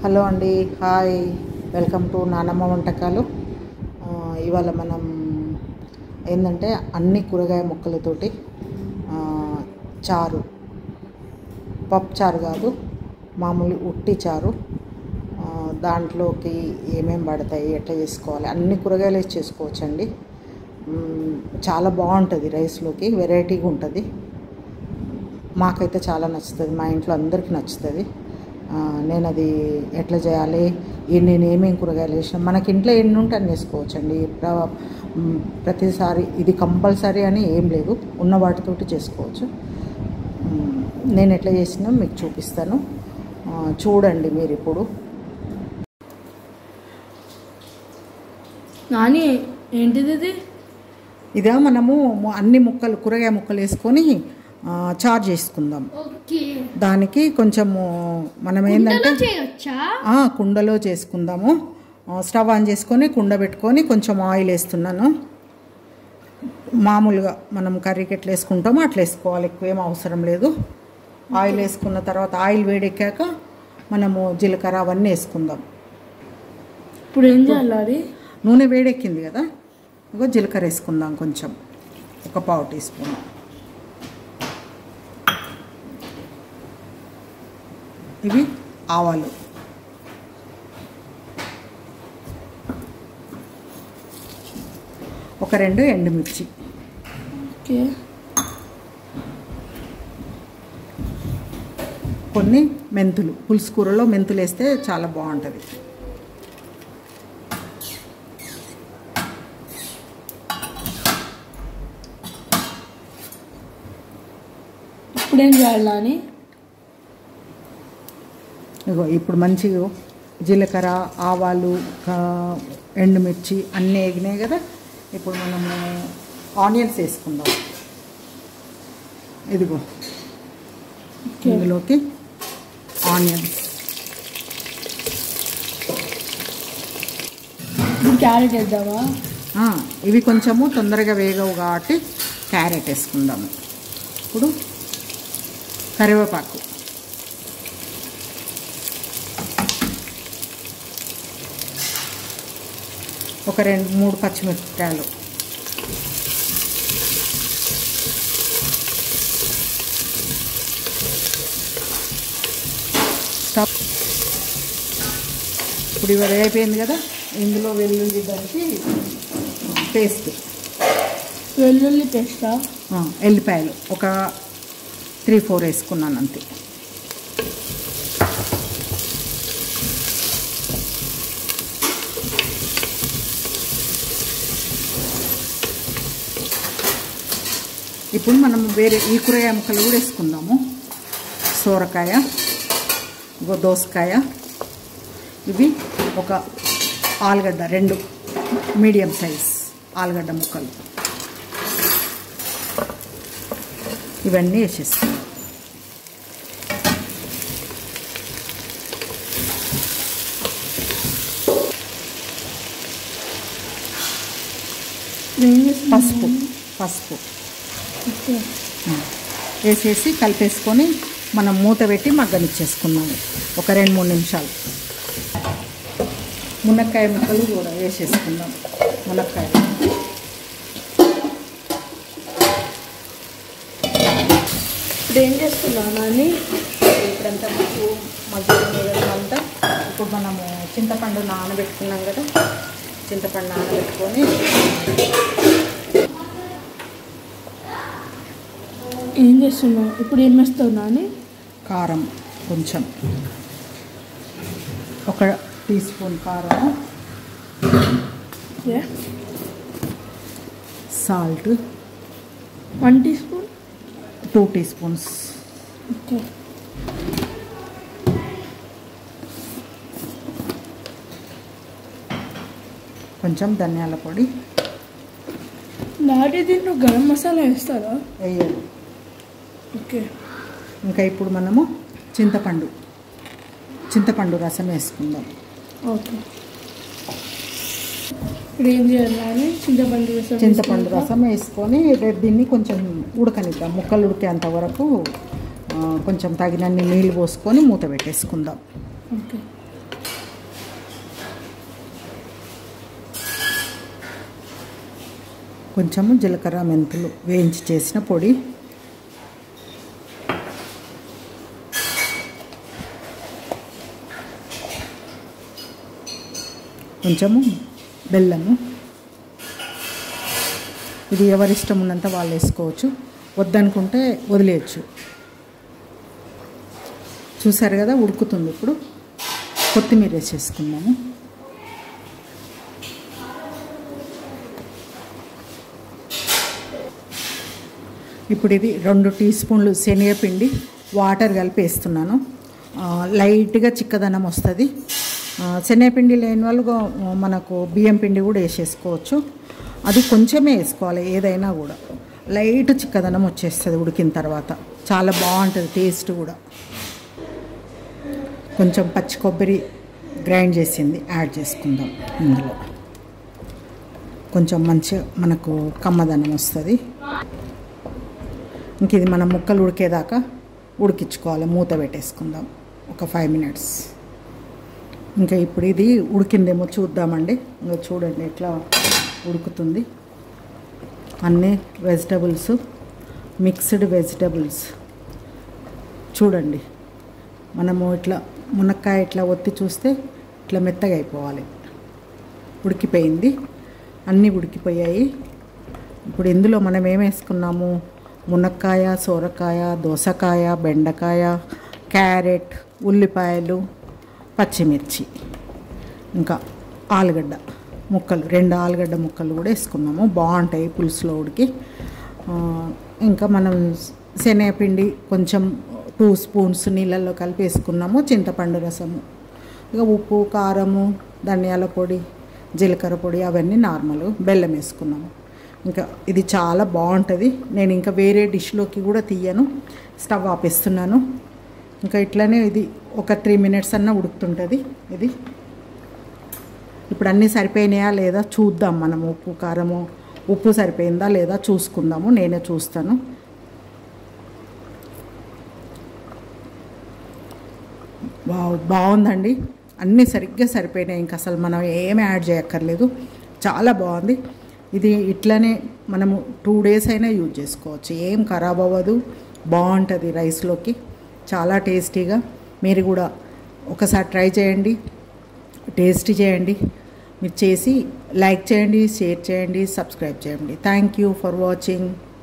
Hello అండి, hi, welcome to నానమ్మ వంటకాలు. ఇవాళ మనం ఏంటంటే అన్ని కూరగాయ ముక్కలతోటి చారు, పప్పు చారు కాదు, మామూలు ఉట్టి చారు. దాంట్లోకి ఏమేమి పడతాయి, ఎట్లా చేసుకోవాలి, అన్ని కూరగాయలు వేసి చేసుకోవచ్చండి. చాలా బాగుంటుంది, రైస్లోకి వెరైటీగా ఉంటుంది. మాకైతే చాలా నచ్చుతుంది, మా ఇంట్లో అందరికీ నచ్చుతుంది. నేను అది ఎట్లా చేయాలి, నేను ఏమేమి కూరగాయలు వేసిన, మనకి ఇంట్లో ఎన్ని ఉంటే అన్ని వేసుకోవచ్చండి. ప్రతిసారి ఇది కంపల్సరీ అని ఏం లేదు, ఉన్న వాటితోటి చేసుకోవచ్చు. నేను ఎట్లా చేసినా మీకు చూపిస్తాను, చూడండి మీరు ఇప్పుడు. నాని ఏంటిది ఇది? ఇదా మనము అన్ని ముక్కలు కూరగాయ ముక్కలు వేసుకొని చారు చేసుకుందాం. దానికి కొంచెము మనం ఏంటంటే కుండలో చేసుకుందాము. స్టవ్ ఆన్ చేసుకొని కుండ పెట్టుకొని కొంచెం ఆయిల్ వేస్తున్నాను. మామూలుగా మనం కర్రీకి ఎట్లా వేసుకుంటామో అట్లా వేసుకోవాలి, ఎక్కువ ఏం అవసరం లేదు. ఆయిల్ వేసుకున్న తర్వాత ఆయిల్ వేడెక్కాక మనము జీలకర్ర అవన్నీ వేసుకుందాం. ఇప్పుడు ఏం చేయాలి? నూనె వేడెక్కింది కదా, ఇగో జీలకర్ర వేసుకుందాం కొంచెం, ఒక 1/4 టీ స్పూన్. ఇవి ఆవాలు, ఒక 2 ఎండుమిర్చి, కొన్ని మెంతులు. పులుసు కూరలో మెంతులు వేస్తే చాలా బాగుంటుంది. ఇప్పుడేం చేయాలని? ఇగో ఇప్పుడు మంచిగా జీలకర్ర, ఆవాలు, ఎండుమిర్చి అన్నీ వేగినాయి కదా. ఇప్పుడు మనము ఆనియన్స్ వేసుకుందాం. ఇదిగో ఇందులోకి ఆనియన్స్, క్యారెట్ వేద్దామా? ఇవి కొంచెము తొందరగా వేగవు కాబట్టి క్యారెట్ వేసుకుందాము. ఇప్పుడు కరివేపాకు, ఒక 2-3 పచ్చిమిరపకాయలు, ఇప్పుడు ఇవి అయిపోయింది కదా. ఇందులో వెల్లుల్లి దానికి పేస్ట్, వెల్లుల్లి పేస్టా? ఎల్లిపాయలు ఒక 3-4 వేసుకున్నాను అంతే. ఇప్పుడు మనం వేరే ఈ కూరగాయ ముక్కలు కూడా వేసుకుందాము. సోరకాయ, దోసకాయ, ఇవి ఒక ఆలుగడ్డ, 2 మీడియం సైజ్ ఆలుగడ్డ ముక్కలు, ఇవన్నీ వేసేస్తాం. పసుపు వేసేసి కలిపేసుకొని మనం మూత పెట్టి మగ్గనిచ్చేసుకున్నాము ఒక 2-3 నిమిషాలు. మునక్కాయ ముక్కలు కూడా వేసేసుకుందాం. మునక్కాయ ఇప్పుడు ఏం చేస్తున్నాను అని ఇప్పుడంతా మాకు మగ్గుతుందంతా. ఇప్పుడు మనము చింతపండు నానబెట్టుకున్నాం కదా, చింతపండు నానబెట్టుకొని ఏం చేస్తున్నావు? ఇప్పుడు ఏం వేస్తున్నావు అని? కారం కొంచెం, ఒక 1 టీ స్పూన్ కారం, salt 1 teaspoon, 2 teaspoons, okay, కొంచెం ధనియాల పొడి. నాటి దీంట్లో గరం మసాలా వేస్తారా? వేయాలి. ఓకే. ఇంకా ఇప్పుడు మనము చింతపండు రసం వేసుకుందాం. ఓకే. ఇప్పుడు ఏం చేయాలి? చింతపండు రసం వేసుకొని దీన్ని కొంచెం ఉడకనిద్దాం. ముక్కలు ఉడికేంత వరకు కొంచెం తగినన్ని నీళ్ళు పోసుకొని మూత పెట్టేసుకుందాం. ఓకే. కొంచెము జీలకర్ర మెంతులు వేయించి చేసిన పొడి, కొంచెము బెల్లము. ఇది ఎవరిష్టం ఉన్నంత వాళ్ళు వేసుకోవచ్చు, వద్దనుకుంటే వదిలేయచ్చు. చూసారు కదా ఉడుకుతుంది. ఇప్పుడు కొత్తిమీర వేసేసుకున్నాము. ఇప్పుడు ఇది 2 టీ స్పూన్లు శనగపిండి వాటర్ కలిపి వేస్తున్నాను. లైట్గా చిక్కదనం వస్తుంది. శనగపిండి లేని వాళ్ళు మనకు బియ్యం పిండి కూడా వేసేసుకోవచ్చు. అది కొంచెమే వేసుకోవాలి, ఏదైనా కూడా లైట్ చిక్కదనం వచ్చేస్తుంది ఉడికిన తర్వాత. చాలా బాగుంటుంది టేస్ట్ కూడా. కొంచెం పచ్చి కొబ్బరి గ్రైండ్ చేసింది యాడ్ చేసుకుందాం ఇందులో. కొంచెం మంచిగా మనకు కమ్మదనం వస్తుంది. ఇంక ఇది మనం ముక్కలు ఉడికేదాకా ఉడికించుకోవాలి. మూత పెట్టేసుకుందాం ఒక 5 మినిట్స్. ఇంకా ఇప్పుడు ఇది ఉడికిందేమో చూద్దామండి. ఇంకా చూడండి ఎట్లా ఉడుకుతుంది. అన్నీ వెజిటబుల్స్, మిక్స్డ్ వెజిటబుల్స్ చూడండి. మనము ఇట్లా మునక్కాయ ఇట్లా ఒత్తి చూస్తే ఇట్లా మెత్తగా అయిపోవాలి. ఉడికిపోయింది, అన్నీ ఉడికిపోయాయి. ఇప్పుడు ఇందులో మనం ఏం వేసుకున్నాము? మునక్కాయ, సొరకాయ, దోసకాయ, బెండకాయ, క్యారెట్, ఉల్లిపాయలు, పచ్చిమిర్చి, ఇంకా ఆలుగడ్డ ముక్కలు, 2 ఆలుగడ్డ ముక్కలు కూడా వేసుకున్నాము. బాగుంటాయి పులుసులో ఉడికి. ఇంకా మనం శనగపిండి కొంచెం 2 స్పూన్స్ నీళ్ళల్లో కలిపి వేసుకున్నాము. చింతపండు రసము, ఇక ఉప్పు, కారము, ధనియాల పొడి, జీలకర్ర పొడి అవన్నీ నార్మల్. బెల్లం వేసుకున్నాము. ఇంకా ఇది చాలా బాగుంటుంది. నేను ఇంకా వేరే డిష్లోకి కూడా తీయను, స్టవ్ ఆపేస్తున్నాను. ఇంకా ఇట్లనే ఇది ఒక 3 మినిట్స్ అన్నా ఉడుకుతుంటుంది. ఇది ఇప్పుడు అన్నీ సరిపోయినాయా లేదా చూద్దాం. మనం ఉప్పు కారము, ఉప్పు సరిపోయిందా లేదా చూసుకుందాము. నేనే చూస్తాను. బాగుందండి, అన్నీ సరిగ్గా సరిపోయినాయి. ఇంకా అసలు మనం ఏమి యాడ్ చేయక్కర్లేదు. చాలా బాగుంది. ఇది ఇట్లనే మనము 2 డేస్ అయినా యూజ్ చేసుకోవచ్చు, ఏం ఖరాబ్ అవ్వదు. బాగుంటుంది రైస్లోకి, చాలా టేస్టీగా. మీరు కూడా ఒకసారి ట్రై చేయండి, టేస్టీ చేయండి. మీరు చేసి లైక్ చేయండి, షేర్ చేయండి, సబ్స్క్రైబ్ చేయండి. Thank you for watching.